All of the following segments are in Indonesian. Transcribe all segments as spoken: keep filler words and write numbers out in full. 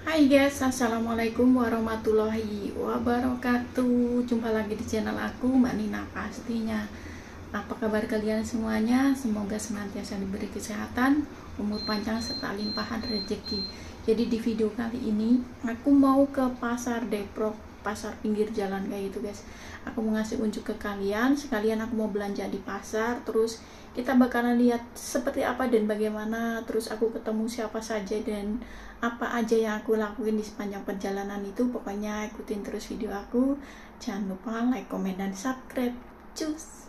Hai guys, assalamualaikum warahmatullahi wabarakatuh. Jumpa lagi di channel aku, Mbak Nina pastinya. Apa kabar kalian semuanya? Semoga senantiasa diberi kesehatan, umur panjang serta limpahan rezeki. Jadi di video kali ini aku mau ke pasar Depok, pasar pinggir jalan kayak gitu guys. Aku mau ngasih unjuk ke kalian, sekalian aku mau belanja di pasar. Terus kita bakalan lihat seperti apa dan bagaimana. Terus aku ketemu siapa saja dan apa aja yang aku lakuin di sepanjang perjalanan itu. Pokoknya ikutin terus video aku. Jangan lupa like, komen, dan subscribe. Cus!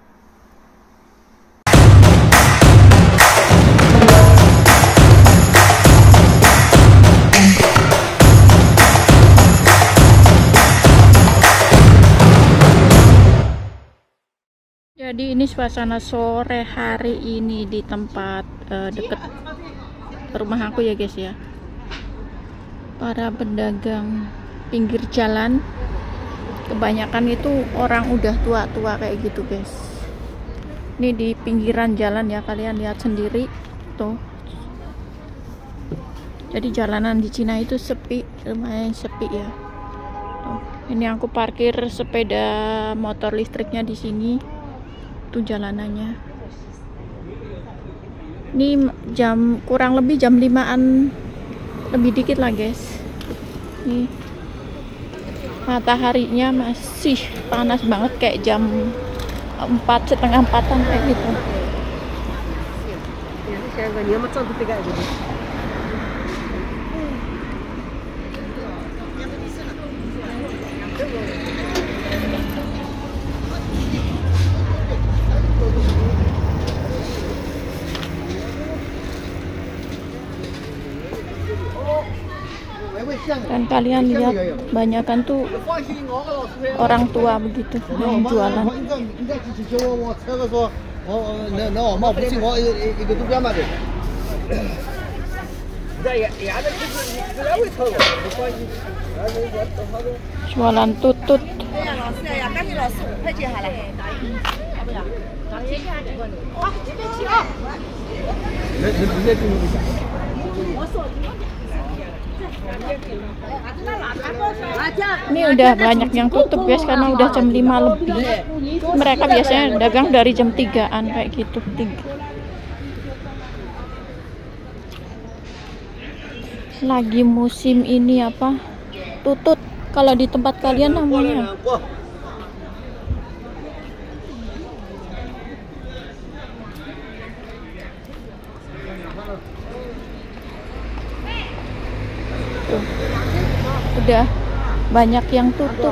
Jadi ini suasana sore hari ini di tempat uh, deket rumah aku ya guys ya. Para pedagang pinggir jalan kebanyakan itu orang udah tua-tua kayak gitu guys. Ini di pinggiran jalan ya, kalian lihat sendiri tuh. Jadi jalanan di Cina itu sepi, lumayan sepi ya. Tuh, ini aku parkir sepeda motor listriknya di sini. Tuh jalanannya. Ini jam kurang lebih jam limaan lebih dikit lah guys. Nih mataharinya masih panas banget kayak jam empat setengah empatan kayak gitu. Dan kalian lihat banyakan tuh orang tua begitu yang jualan. Jualan tutut. Ini udah banyak yang tutup guys karena udah jam lima lebih. Mereka biasanya dagang dari jam tigaan kayak gitu. Lagi musim ini apa? Tutut. Kalau di tempat kalian namanya tuh, udah banyak yang tutup.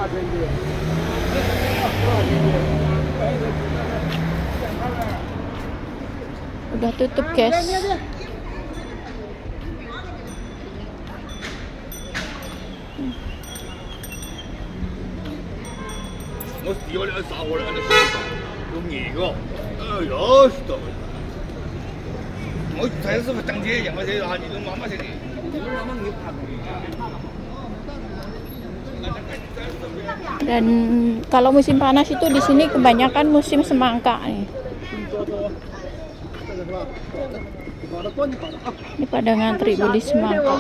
Udah tutup guys. Dan kalau musim panas itu di sini kebanyakan musim semangka nih. Ini pada ngantri beli semangka.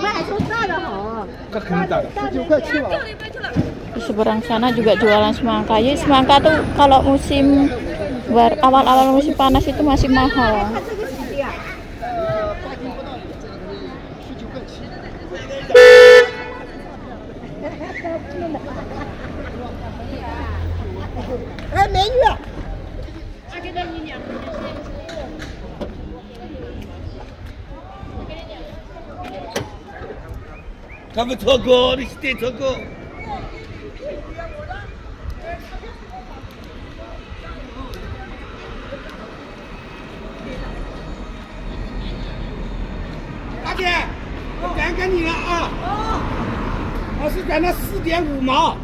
Di seberang sana juga jualan semangka. Jadi semangka tuh kalau musim awal-awal musim panas itu masih mahal. Eh, menu啊！ 他们错过，你是点错过。大姐，我转给你了啊！我是转了四点五毛。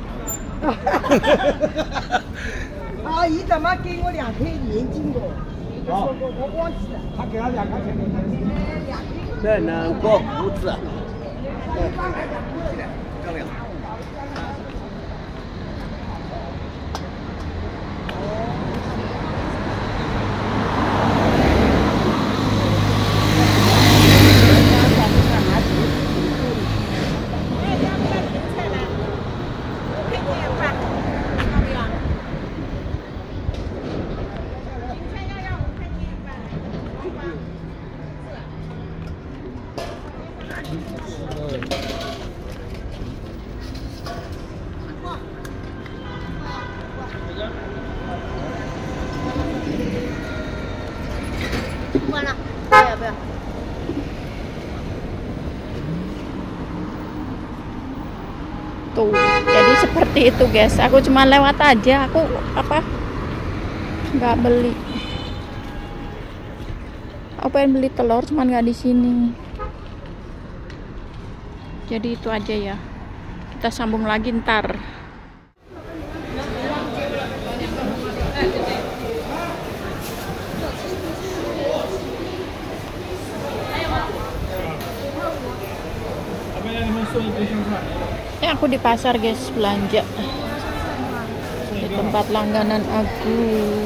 阿姨怎么给我两颗眼睛的？我我我忘记了。 他给了两块钱的。这能过胡子。漂亮。 Tuh, jadi seperti itu guys. Aku cuma lewat aja, aku apa nggak beli. Aku pengen beli telur, cuman nggak di sini. Jadi itu aja ya. Kita sambung lagi ntar. Ya, aku di pasar guys, belanja di tempat langganan aku.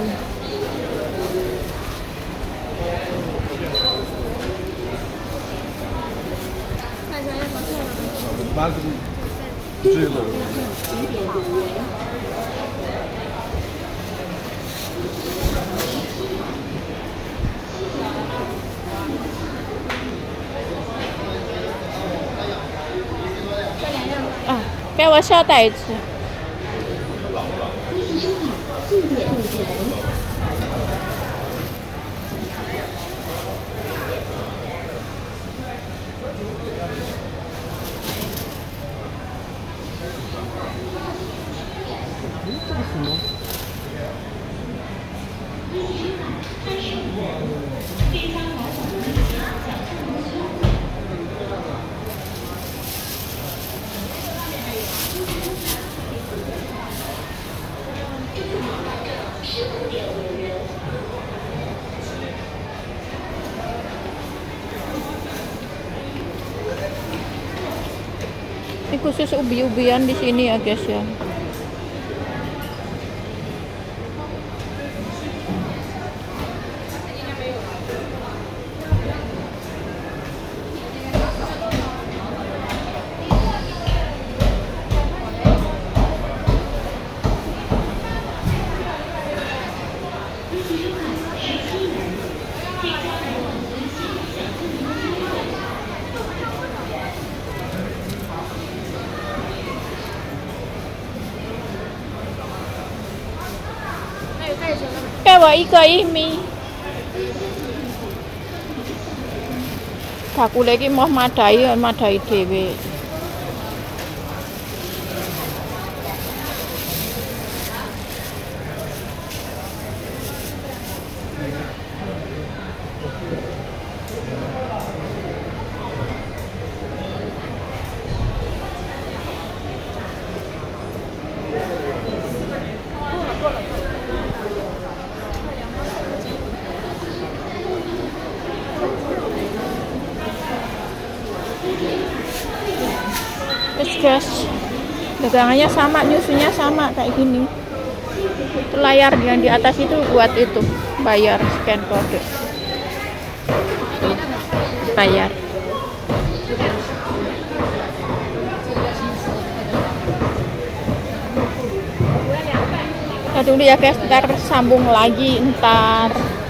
啊，给我小袋子。Ini khusus ubi-ubian di sini ya guys ya.给我一个一米。Aku lagi mau madai, madai dewe. Guys, dagangannya sama, nyusunya sama kayak gini. Itu layar yang di atas itu buat itu bayar, scan kode bayar. Nah, dulu ya guys, ntar sambung lagi ntar.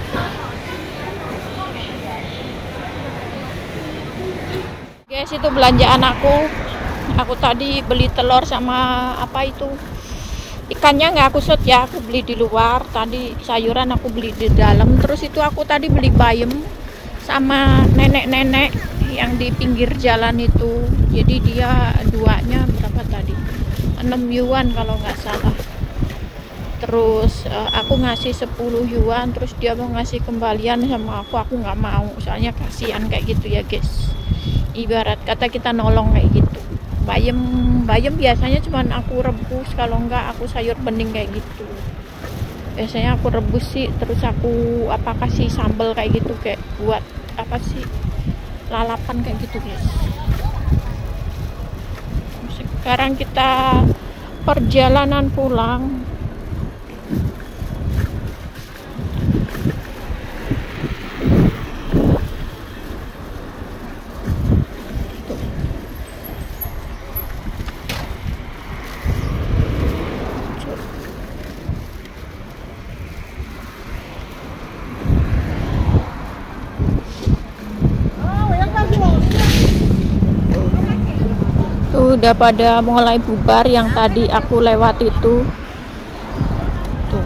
Guys, itu belanjaan aku. Aku tadi beli telur sama apa itu ikannya nggak aku set ya, aku beli di luar. Tadi sayuran aku beli di dalam. Terus itu aku tadi beli bayam sama nenek-nenek yang di pinggir jalan itu. Jadi dia duanya berapa tadi? enam yuan kalau nggak salah. Terus uh, aku ngasih sepuluh yuan, terus dia mau ngasih kembalian sama aku. Aku nggak mau, soalnya kasihan kayak gitu ya guys. Ibarat kata kita nolong kayak gitu. Bayam, bayam biasanya cuman aku rebus, kalau enggak aku sayur bening kayak gitu. Biasanya aku rebus sih, terus aku apa kasih sambal kayak gitu, kayak buat apa sih lalapan kayak gitu guys. Sekarang kita perjalanan pulang. itu udah pada mulai bubar yang tadi aku lewat itu. Tuh.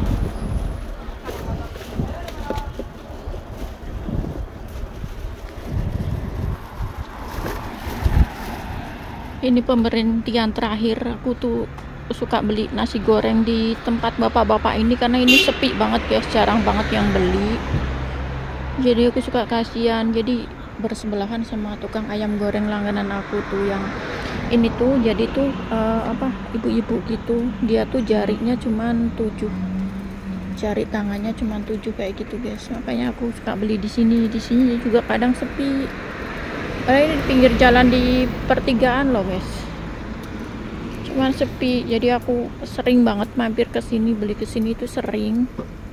Ini pemberhentian terakhir. Aku tuh suka beli nasi goreng di tempat bapak-bapak ini karena ini sepi banget guys, jarang banget yang beli. Jadi aku suka kasihan, jadi bersebelahan sama tukang ayam goreng langganan aku tuh yang ini tuh. Jadi tuh uh, apa ibu-ibu gitu, dia tuh jarinya cuman tujuh, jari tangannya cuman tujuh kayak gitu guys. Makanya aku suka beli di sini. Di sini juga kadang sepi. Karena ini di pinggir jalan di pertigaan loh guys, cuman sepi. Jadi aku sering banget mampir ke sini, beli ke sini tuh sering.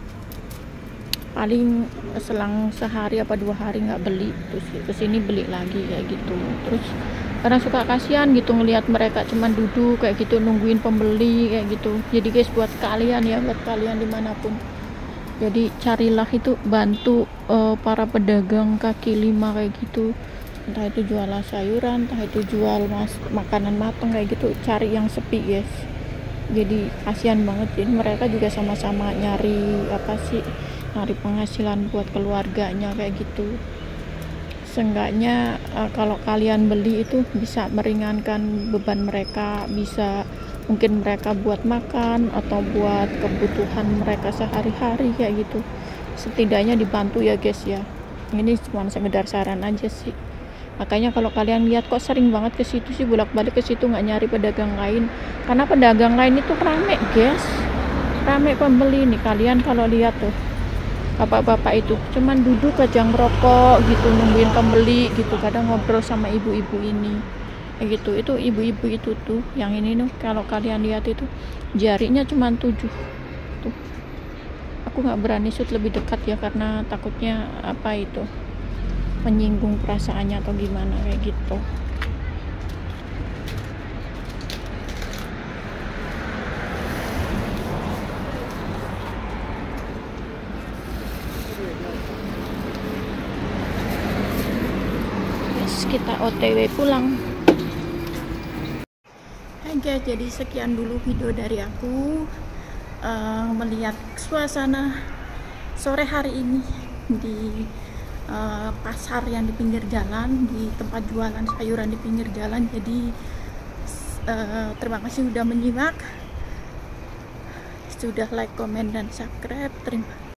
Paling selang sehari apa dua hari nggak beli, terus kesini beli lagi kayak gitu. Terus karena suka kasihan gitu ngelihat mereka cuman duduk kayak gitu nungguin pembeli kayak gitu. Jadi guys, buat kalian ya, buat kalian dimanapun, jadi carilah itu, bantu uh, para pedagang kaki lima kayak gitu, entah itu jualan sayuran, entah itu jual mas makanan matang kayak gitu. Cari yang sepi guys, jadi kasihan banget. Jadi mereka juga sama-sama nyari apa sih, nyari penghasilan buat keluarganya kayak gitu. Seenggaknya uh, kalau kalian beli itu bisa meringankan beban mereka, bisa mungkin mereka buat makan atau buat kebutuhan mereka sehari-hari kayak gitu. Setidaknya dibantu ya guys ya. Ini cuma sekedar saran aja sih. Makanya kalau kalian lihat kok sering banget ke situ sih, bolak-balik ke situ, nggak nyari pedagang lain, karena pedagang lain itu rame guys, rame pembeli nih. Kalian kalau lihat tuh bapak-bapak itu cuman duduk aja ngerokok gitu nungguin pembeli gitu, kadang ngobrol sama ibu-ibu ini kayak gitu. Itu ibu-ibu itu tuh yang ini tuh, kalau kalian lihat itu jarinya cuman tujuh tuh. Aku nggak berani shoot lebih dekat ya, karena takutnya apa itu menyinggung perasaannya atau gimana kayak gitu. Yes, kita O T W pulang. Hai guys, jadi sekian dulu video dari aku uh, melihat suasana sore hari ini di uh, pasar yang di pinggir jalan, di tempat jualan sayuran di pinggir jalan. Jadi uh, terima kasih sudah menyimak, sudah like, komen, dan subscribe. Terima